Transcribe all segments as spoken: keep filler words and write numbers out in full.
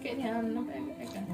pakai ni ah, nampak kan.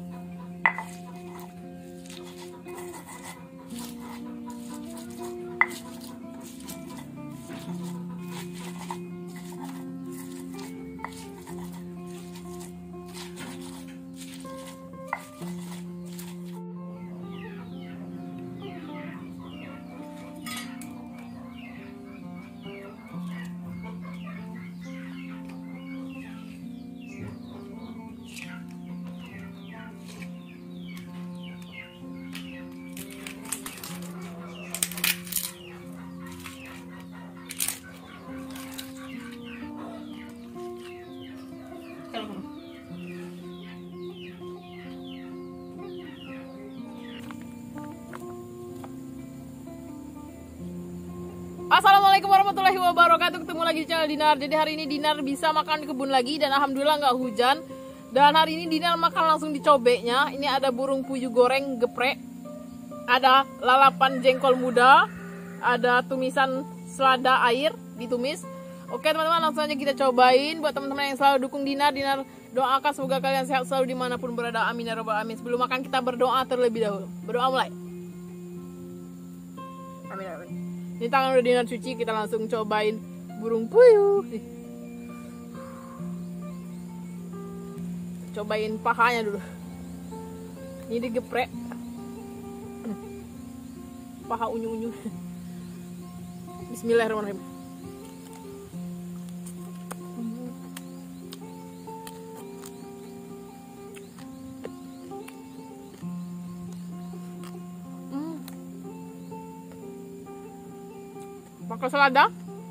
Assalamualaikum warahmatullahi wabarakatuh. Ketemu lagi di channel Dinar. Jadi hari ini Dinar bisa makan di kebun lagi dan alhamdulillah nggak hujan. Dan hari ini Dinar makan langsung di cobeknya. Ini ada burung puyuh goreng geprek, ada lalapan jengkol muda, ada tumisan selada air ditumis. Oke teman-teman, langsung aja kita cobain. Buat teman-teman yang selalu dukung Dinar, Dinar doakan semoga kalian sehat selalu dimanapun berada. Amin ya robbal alamin. Sebelum makan kita berdoa terlebih dahulu. Berdoa mulai. Amin ya robbal alamin. Ini tangan udah Dinar cuci, kita langsung cobain burung puyuh. Cobain pahanya dulu. Ini digeprek. Paha unyu-unyu. Bismillahirrahmanirrahim. Pakai selada.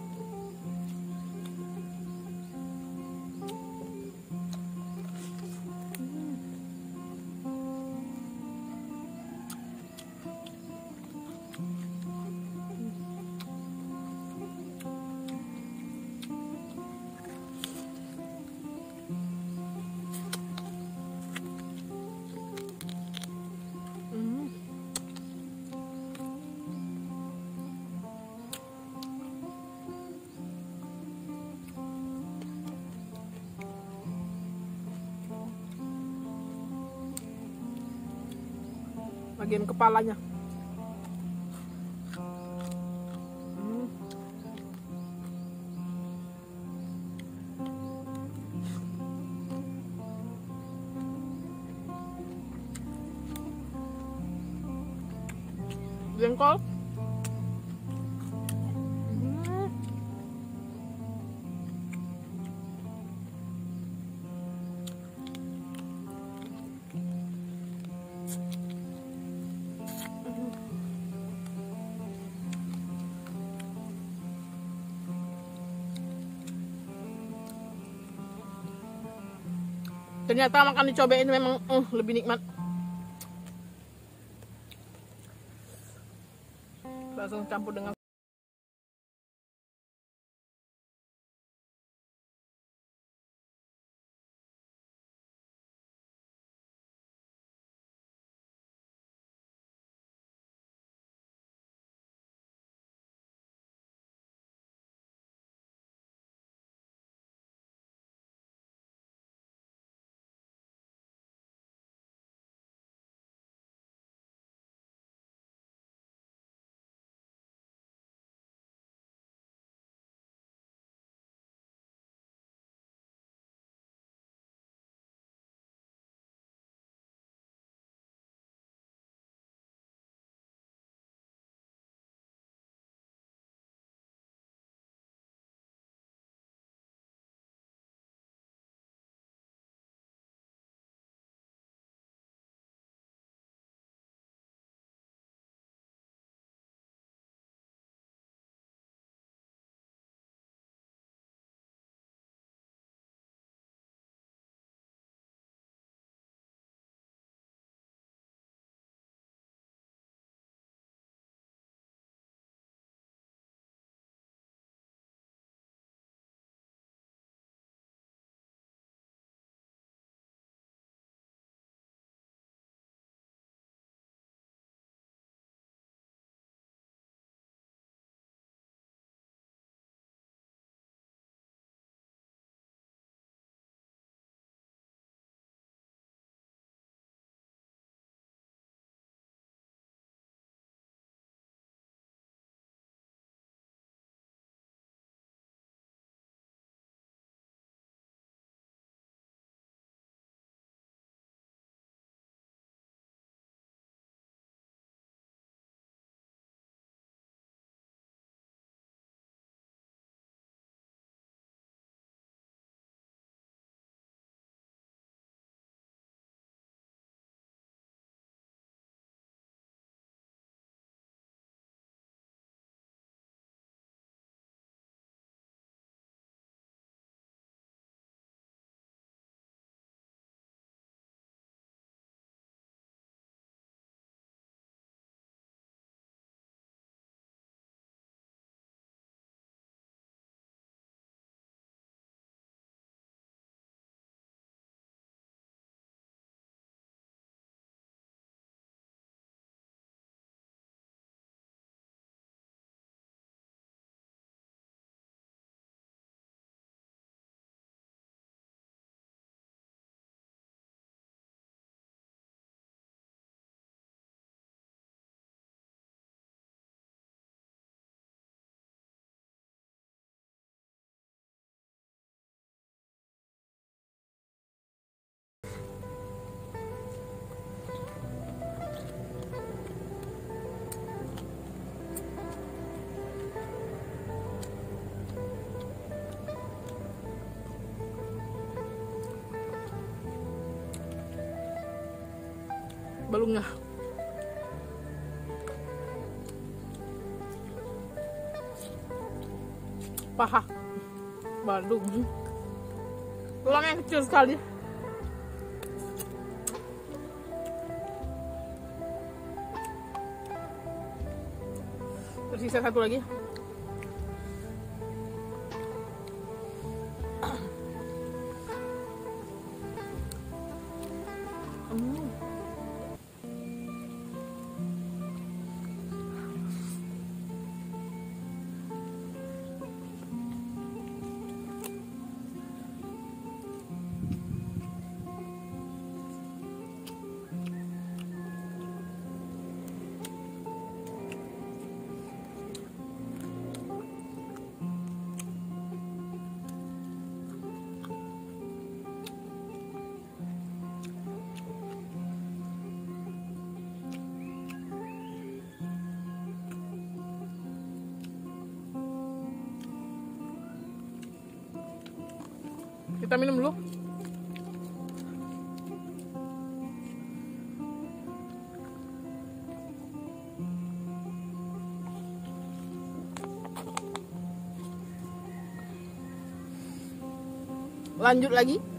Bagian kepalanya. Hmm. Jengkol. Ternyata makan di cobek ini memang uh, lebih nikmat. Langsung campur dengan balungnya. Paha balung, tulangnya kecil sekali. Tersisa satu lagi. Hmm. Kita minum dulu. Lanjut lagi.